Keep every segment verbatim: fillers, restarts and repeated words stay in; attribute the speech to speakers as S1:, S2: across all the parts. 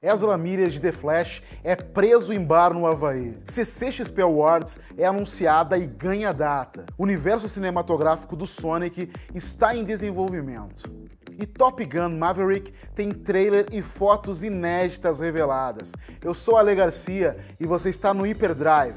S1: Ezra Miller de The Flash é preso em bar no Havaí. C C X P Awards é anunciada e ganha data. O universo cinematográfico do Sonic está em desenvolvimento. E Top Gun Maverick tem trailer e fotos inéditas reveladas. Eu sou Ale Garcia e você está no Hyperdrive.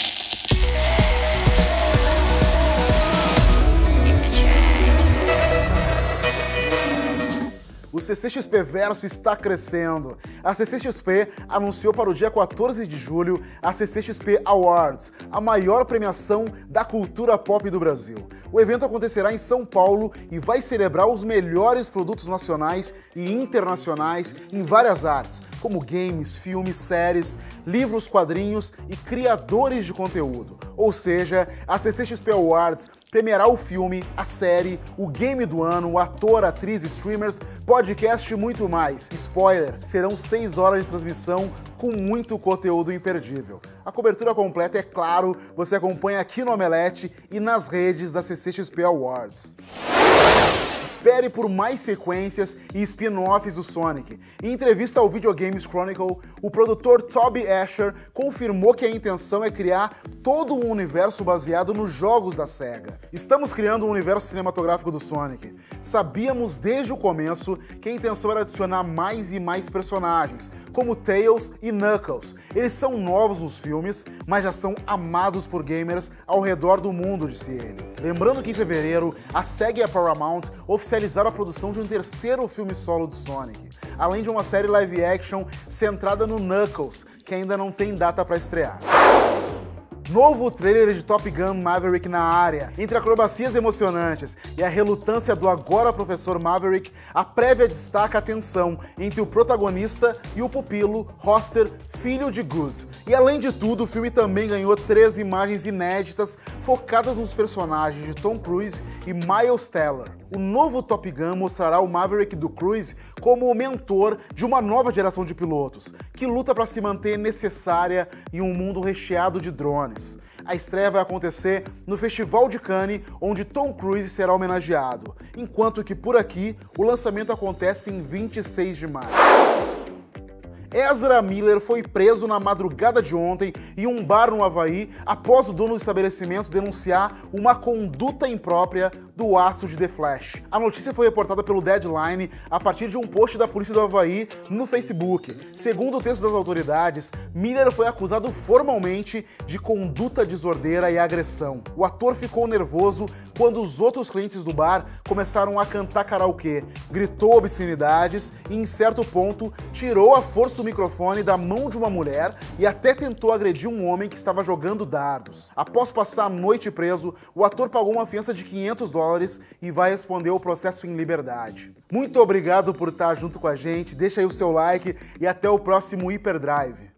S1: O C C X P Verso está crescendo. A C C X P anunciou para o dia quatorze de julho a C C X P Awards, a maior premiação da cultura pop do Brasil. O evento acontecerá em São Paulo e vai celebrar os melhores produtos nacionais e internacionais em várias artes, como games, filmes, séries, livros, quadrinhos e criadores de conteúdo. Ou seja, a C C X P Awards premiará o filme, a série, o game do ano, o ator, atriz, streamers, podcast e muito mais. Spoiler, serão seis horas de transmissão com muito conteúdo imperdível. A cobertura completa, é claro, você acompanha aqui no Omelete e nas redes da C C X P Awards. Espere por mais sequências e spin-offs do Sonic. Em entrevista ao Video Games Chronicle, o produtor Toby Asher confirmou que a intenção é criar todo um universo baseado nos jogos da SEGA. Estamos criando um universo cinematográfico do Sonic. Sabíamos desde o começo que a intenção era adicionar mais e mais personagens, como Tails e Knuckles. Eles são novos nos filmes, mas já são amados por gamers ao redor do mundo, disse ele. Lembrando que em fevereiro, a SEGA e a Paramount oficializaram a produção de um terceiro filme solo de Sonic, além de uma série live action centrada no Knuckles, que ainda não tem data para estrear. Novo trailer de Top Gun Maverick na área. Entre acrobacias emocionantes e a relutância do agora professor Maverick, a prévia destaca a tensão entre o protagonista e o pupilo, Hoster, filho de Goose. E além de tudo, o filme também ganhou três imagens inéditas focadas nos personagens de Tom Cruise e Miles Teller. O novo Top Gun mostrará o Maverick do Cruise como o mentor de uma nova geração de pilotos, que luta para se manter necessária em um mundo recheado de drones. A estreia vai acontecer no Festival de Cannes, onde Tom Cruise será homenageado, enquanto que por aqui o lançamento acontece em vinte e seis de maio. Ezra Miller foi preso na madrugada de ontem em um bar no Havaí após o dono do estabelecimento denunciar uma conduta imprópria do astro de The Flash. A notícia foi reportada pelo Deadline a partir de um post da polícia do Havaí no Facebook. Segundo o texto das autoridades, Miller foi acusado formalmente de conduta desordeira e agressão. O ator ficou nervoso quando os outros clientes do bar começaram a cantar karaokê, gritou obscenidades e, em certo ponto, tirou à força o microfone da mão de uma mulher e até tentou agredir um homem que estava jogando dardos. Após passar a noite preso, o ator pagou uma fiança de quinhentos dólares e vai responder ao processo em liberdade. Muito obrigado por estar junto com a gente, deixa aí o seu like e até o próximo Hyperdrive.